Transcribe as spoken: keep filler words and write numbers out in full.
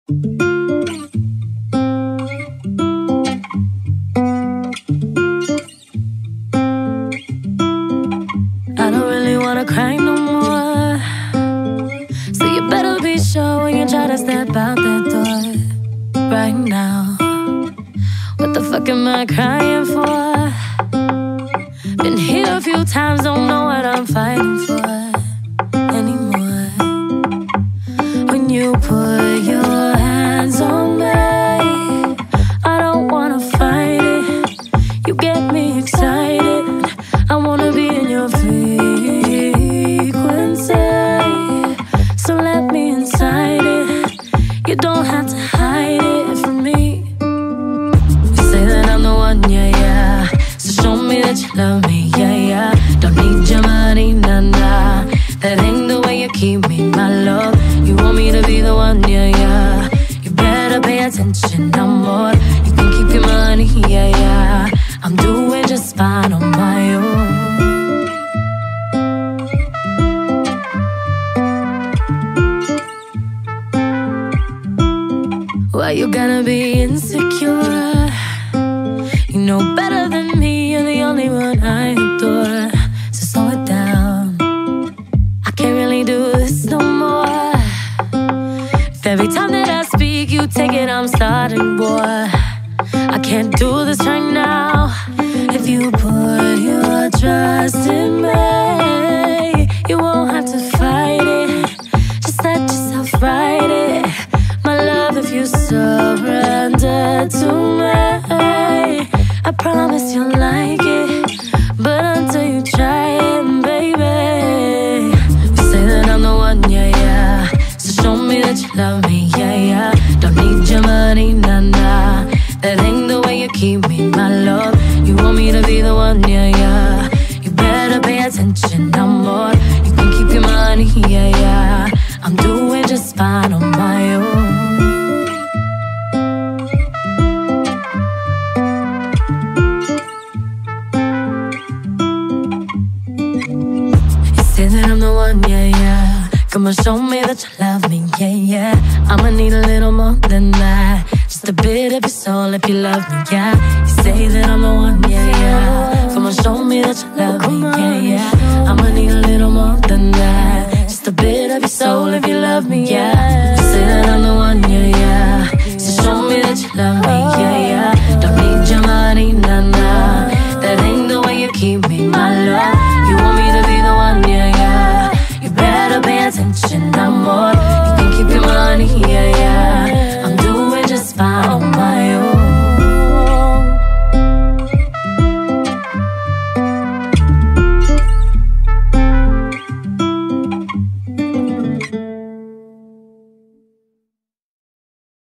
I don't really wanna cry no more, so you better be sure when you try to step out that door right now. What the fuck am I crying for? Been here a few times, don't know what I'm fighting for anymore. When you put your hands on me, I don't wanna fight it. You get me excited, I wanna be in your frequency. So let me inside it, you don't have to hide it from me. You say that I'm the one, yeah, yeah. So show me that you love me, yeah, yeah. Don't need your money, nah, nah. That ain't the way you keep me, my love. You want me to be the one, yeah, yeah. You better pay attention, amor. You can keep your money, yeah, yeah. I'm doing just fine on my own. Why you gotta be insecure? You know better than me, you're the only one I adore. So slow it down, I can't really do this no more. If every time that I speak you take it, I'm starting war. I can't do this right now. If you put your trust in me, you won't have to fight it. Just let yourself ride it, my love. If you surrender to me, I promise you'll like it. But until you try it, baby, you say that I'm the one, yeah, yeah. So show me that you love me, yeah, yeah. Don't need your money, nah, nah. That ain't the way you keep me, my love. You want me to be the one, yeah, yeah. You better pay attention, amor. You can keep your money, yeah, yeah. I'm doing just fine on my own. You say that I'm the one, yeah, yeah. Come on, show me that you love me, yeah, yeah. I'ma need a little more than that. Just a bit of your soul if you love me, yeah. You say that I'm the one, yeah, yeah. Come on, show me that you love me, yeah, yeah. I'ma need a little more than that. Just a bit of your soul if you love me, yeah.